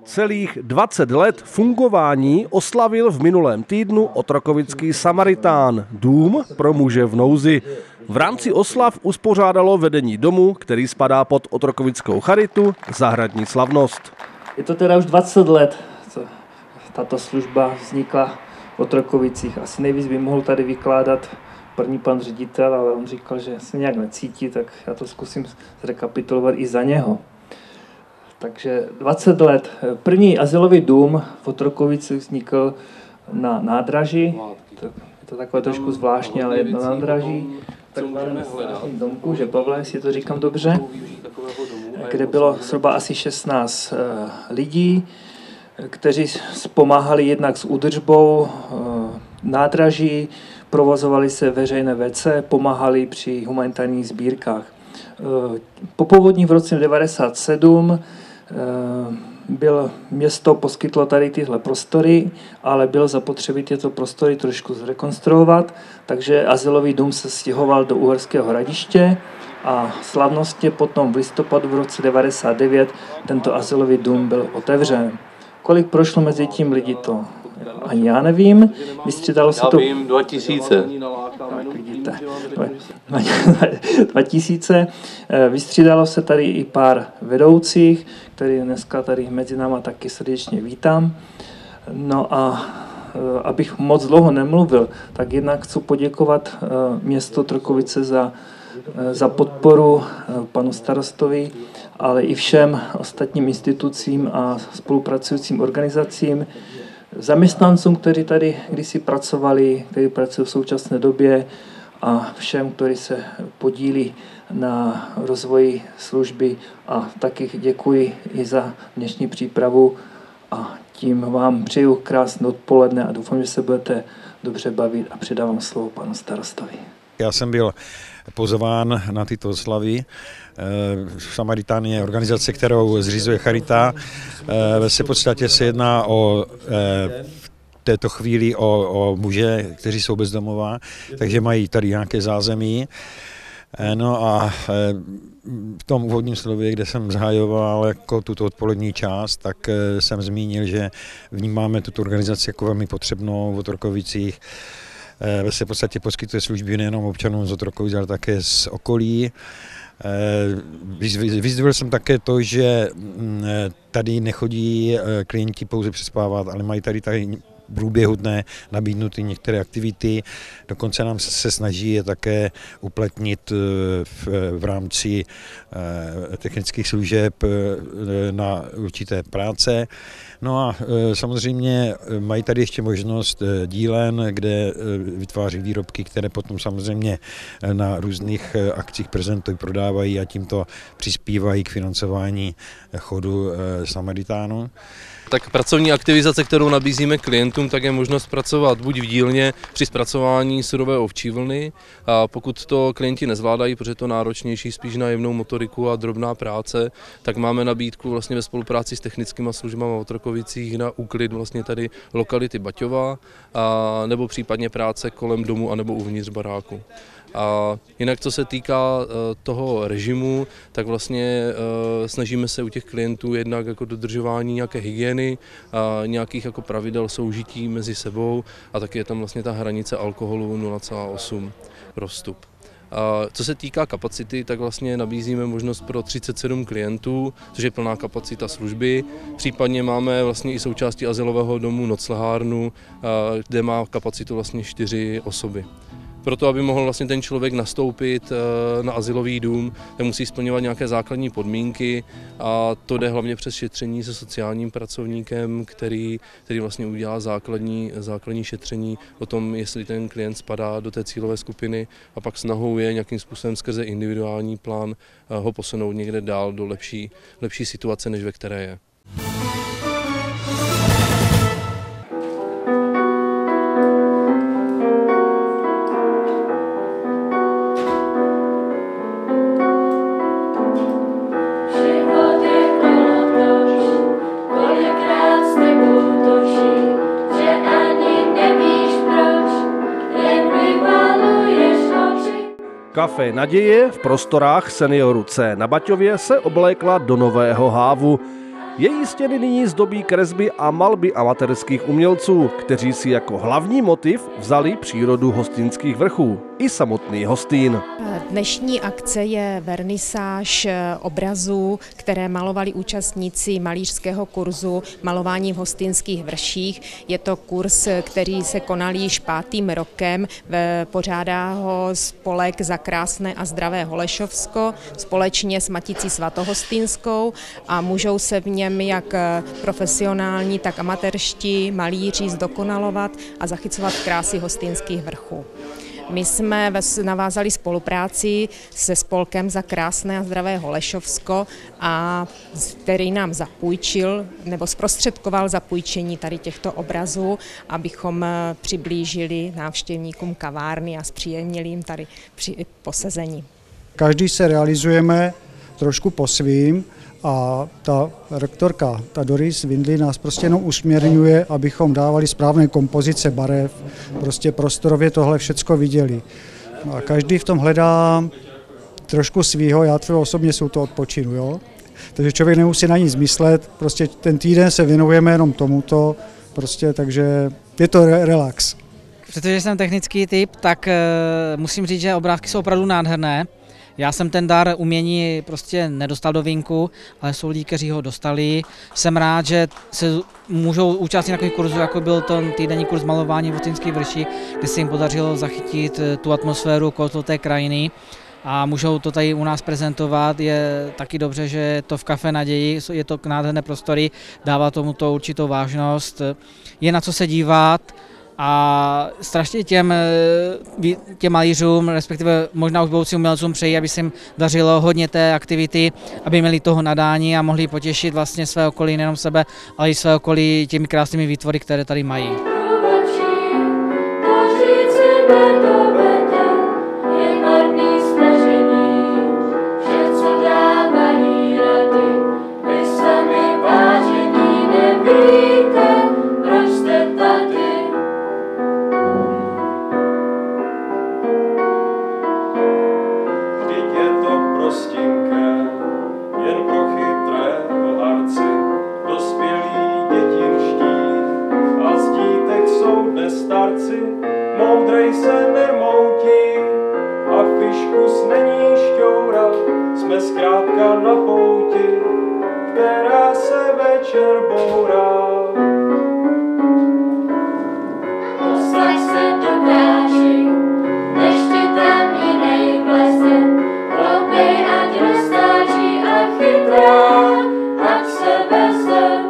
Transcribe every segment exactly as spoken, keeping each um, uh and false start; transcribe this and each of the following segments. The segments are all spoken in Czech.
Celých dvacet let fungování oslavil v minulém týdnu otrokovický Samaritán, dům pro muže v nouzi. V rámci oslav uspořádalo vedení domu, který spadá pod otrokovickou charitu, zahradní slavnost. Je to teda už dvacet let, co tato služba vznikla v Otrokovicích. Asi nejvíc by mohl tady vykládat první pan ředitel, ale on říkal, že se nějak necítí, tak já to zkusím zrekapitulovat i za něho. Takže dvacet let. První azylový dům v Otrokovicích vznikl na nádraží. Je to takové trošku zvláštní, ale je na nádraží. Takové domku, že Pavle, jestli to říkám dobře, kde bylo zhruba asi šestnáct lidí, kteří pomáhali jednak s údržbou nádraží, provozovali se veřejné vé cé, pomáhali při humanitárních sbírkách. Po povodní v roce devadesát sedm byl, město poskytlo tady tyhle prostory, ale bylo zapotřebí tyto prostory trošku zrekonstruovat, takže azylový dům se stěhoval do Uherského Hradiště a slavnostně potom v listopadu v roce devadesát devět tento azylový dům byl otevřen. Kolik prošlo mezi tím lidí, to ani já nevím. Vystřídalo se to... Já vím, dva tisíce. Tak vidíte. dva tisíce. Vystřídalo se tady i pár vedoucích, který dneska tady mezi náma taky srdečně vítám. No a abych moc dlouho nemluvil, tak jednak chci poděkovat město Otrokovice za, za podporu panu starostovi, ale i všem ostatním institucím a spolupracujícím organizacím, zaměstnancům, kteří tady kdysi pracovali, kteří pracují v současné době a všem, kteří se podílí na rozvoji služby a taky děkuji i za dnešní přípravu a tím vám přeju krásné odpoledne a doufám, že se budete dobře bavit a předávám slovo panu starostovi. Já jsem byl pozván na tyto oslavy. Samaritán je organizace, kterou zřizuje Charita. V podstatě se jedná o v této chvíli o, o muže, kteří jsou bezdomová, takže mají tady nějaké zázemí. No a v tom úvodním slově, kde jsem zahajoval jako tuto odpolední část, tak jsem zmínil, že vnímáme tuto organizaci jako velmi potřebnou v Otrokovicích. Se v podstatě poskytuje služby nejenom občanům z Otrokovic, ale také z okolí. Vyzdvihl jsem také to, že tady nechodí klienti pouze přespávat, ale mají tady tady průběhudné nabídnuty některé aktivity. Dokonce nám se snaží je také uplatnit v, v rámci technických služeb na určité práce. No a samozřejmě mají tady ještě možnost dílen, kde vytváří výrobky, které potom samozřejmě na různých akcích prezentují, prodávají a tímto přispívají k financování chodu Samaritánu. Tak pracovní aktivizace, kterou nabízíme klientům, tak je možnost pracovat buď v dílně při zpracování surové ovčí vlny, a pokud to klienti nezvládají, protože je to náročnější spíš na jemnou motoriku a drobná práce, tak máme nabídku vlastně ve spolupráci s technickými službami v Otrokovicích na úklid vlastně tady lokality Baťova, a nebo případně práce kolem domu anebo uvnitř baráku. A jinak, co se týká toho režimu, tak vlastně snažíme se u těch klientů jednak jako dodržování nějaké hygieny, a nějakých jako pravidel soužití mezi sebou a taky je tam vlastně ta hranice alkoholu nula celá osm pro vstup. A co se týká kapacity, tak vlastně nabízíme možnost pro třicet sedm klientů, což je plná kapacita služby. Případně máme vlastně i součástí azylového domu noclehárnu, kde má kapacitu vlastně čtyři osoby. Proto, aby mohl vlastně ten člověk nastoupit na azylový dům, tak musí splňovat nějaké základní podmínky a to jde hlavně přes šetření se sociálním pracovníkem, který, který vlastně udělá základní, základní šetření o tom, jestli ten klient spadá do té cílové skupiny a pak snahou je nějakým způsobem skrze individuální plán ho posunout někde dál do lepší, lepší situace, než ve které je. Café Naděje v prostorách Senioru C na Baťově se oblékla do nového hávu. Její stěny nyní zdobí kresby a malby amatérských umělců, kteří si jako hlavní motiv vzali přírodu Hostýnských vrchů i samotný Hostýn. Dnešní akce je vernisáž obrazů, které malovali účastníci malířského kurzu Malování v Hostýnských vrších. Je to kurz, který se konal již pátým rokem. Pořádá ho spolek Za krásné a zdravé Holešovsko společně s Maticí svatohostýnskou a můžou se v něm jak profesionální, tak amatérští malíři zdokonalovat a zachycovat krásy Hostýnských vrchů. My jsme navázali spolupráci se spolkem Za krásné a zdravé Holešovsko, a který nám zapůjčil nebo zprostředkoval zapůjčení tady těchto obrazů, abychom přiblížili návštěvníkům kavárny a zpříjemnili jim tady při posezení. Každý se realizujeme trošku po svým a ta rektorka, ta Doris Windley, nás prostě jenom usměrňuje, abychom dávali správné kompozice barev, prostě prostorově tohle všecko viděli. No a každý v tom hledá trošku svýho, já třeba osobně jsou to odpočinu, jo? Takže člověk nemusí na nic myslet, prostě ten týden se věnujeme jenom tomuto, prostě, takže je to re- relax. Protože jsem technický typ, tak uh, musím říct, že obrázky jsou opravdu nádherné. Já jsem ten dar umění prostě nedostal do vínku, ale jsou lidi, kteří ho dostali. Jsem rád, že se můžou účastnit takových kurzů, jako byl ten týdenní kurz malování v Hostýnských vrších, kde se jim podařilo zachytit tu atmosféru kolem té krajiny a můžou to tady u nás prezentovat. Je taky dobře, že je to v Café Naději, je to nádherné prostory, dává tomu to určitou vážnost. Je na co se dívat. A strašně těm, těm malířům, respektive možná už budoucím umělcům přeji, aby se jim dařilo hodně té aktivity, aby měli toho nadání a mohli potěšit vlastně své okolí, nejenom sebe, ale i své okolí těmi krásnými výtvory, které tady mají. Moudrej se nermoutí a fiškus není šťoura, jsme zkrátka na pouti, která se večer bourá. Poslech se dokáži, než ti tam jinej vleze, hloupej ať roztáčí a chytrá, ať se veze.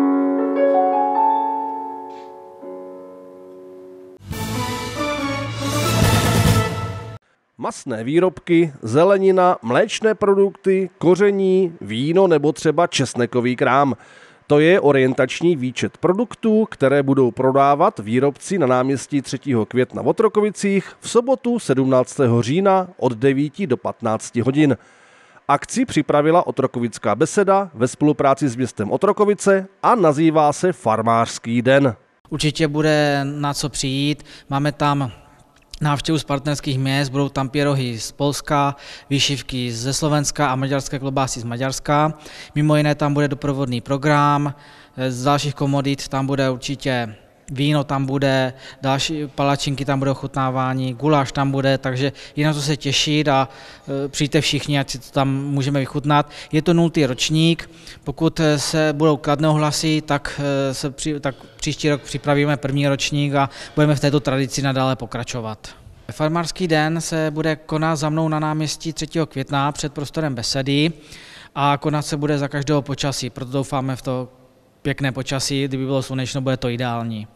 Masné výrobky, zelenina, mléčné produkty, koření, víno nebo třeba česnekový krám. To je orientační výčet produktů, které budou prodávat výrobci na náměstí třetího května v Otrokovicích v sobotu sedmnáctého října od devíti do patnácti hodin. Akci připravila Otrokovická beseda ve spolupráci s městem Otrokovice a nazývá se Farmářský den. Určitě bude na co přijít, máme tam návštěvu z partnerských měst, budou tam pierohy z Polska, výšivky ze Slovenska a maďarské klobásy z Maďarska. Mimo jiné tam bude doprovodný program, z dalších komodit tam bude určitě víno, tam bude další palačinky, tam bude ochutnávání, guláš tam bude, takže je na to se těšit a e, přijďte všichni, ať si to tam můžeme vychutnat. Je to nultý ročník, pokud se budou kladné ohlasy, tak, e, se při, tak příští rok připravíme první ročník a budeme v této tradici nadále pokračovat. Farmářský den se bude konat za mnou na náměstí třetího května před prostorem besedy a konat se bude za každého počasí, proto doufáme v to pěkné počasí, kdyby bylo slunečno, bude to ideální.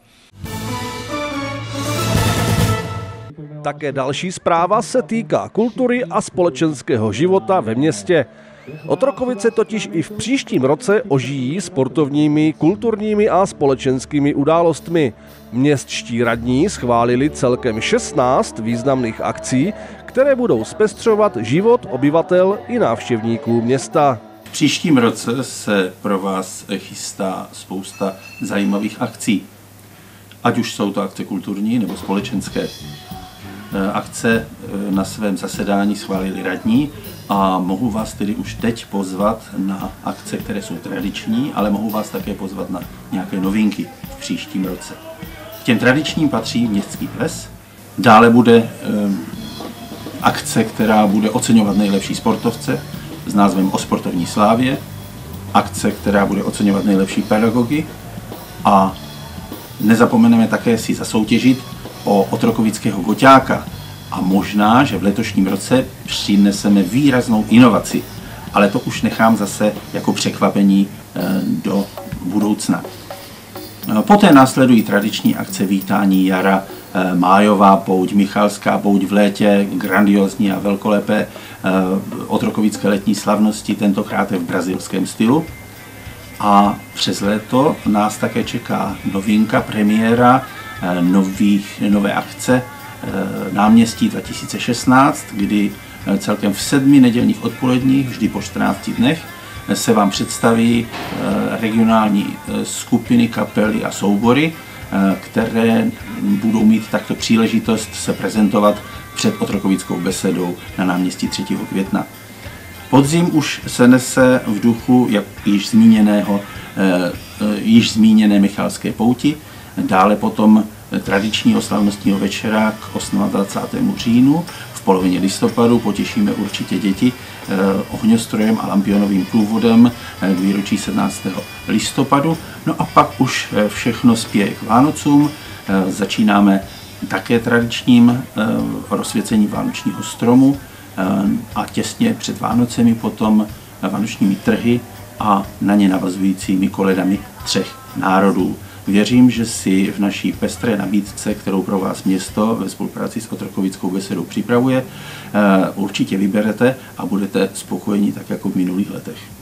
Také další zpráva se týká kultury a společenského života ve městě. Otrokovice totiž i v příštím roce ožijí sportovními, kulturními a společenskými událostmi. Městští radní schválili celkem šestnáct významných akcí, které budou zpestřovat život obyvatel i návštěvníků města. V příštím roce se pro vás chystá spousta zajímavých akcí. Ať už jsou to akce kulturní nebo společenské. akce na svém zasedání schválili radní a mohu vás tedy už teď pozvat na akce, které jsou tradiční, ale mohu vás také pozvat na nějaké novinky v příštím roce. K těm tradičním patří Městský ples, dále bude akce, která bude oceňovat nejlepší sportovce s názvem O sportovní slávě, akce, která bude oceňovat nejlepší pedagogy a nezapomeneme také si zasoutěžit o otrokovického goťáka a možná, že v letošním roce přineseme výraznou inovaci, ale to už nechám zase jako překvapení do budoucna. Poté následují tradiční akce vítání jara, májová pouť, Michalská pouť v létě, grandiózní a velkolepé otrokovické letní slavnosti, tentokrát v brazilském stylu. A přes léto nás také čeká novinka, premiéra nových, nové akce Náměstí dva tisíce šestnáct, kdy celkem v sedmi nedělních odpoledních, vždy po čtrnácti dnech, se vám představí regionální skupiny, kapely a soubory, které budou mít takto příležitost se prezentovat před otrokovickou besedou na náměstí třetího května. Podzim už se nese v duchu jak již zmíněného, již zmíněné Michalské pouti, dále potom tradičního slavnostního večera k dvacátému osmému říjnu. V polovině listopadu potěšíme určitě děti ohňostrojem a lampionovým průvodem k výročí sedmnáctého listopadu. No a pak už všechno spěje k Vánocům. Začínáme také tradičním rozsvěcením vánočního stromu a těsně před Vánocemi potom vánočními trhy a na ně navazujícími koledami třech národů. Věřím, že si v naší pestré nabídce, kterou pro vás město ve spolupráci s Otrokovickou besedou připravuje, určitě vyberete a budete spokojeni tak jako v minulých letech.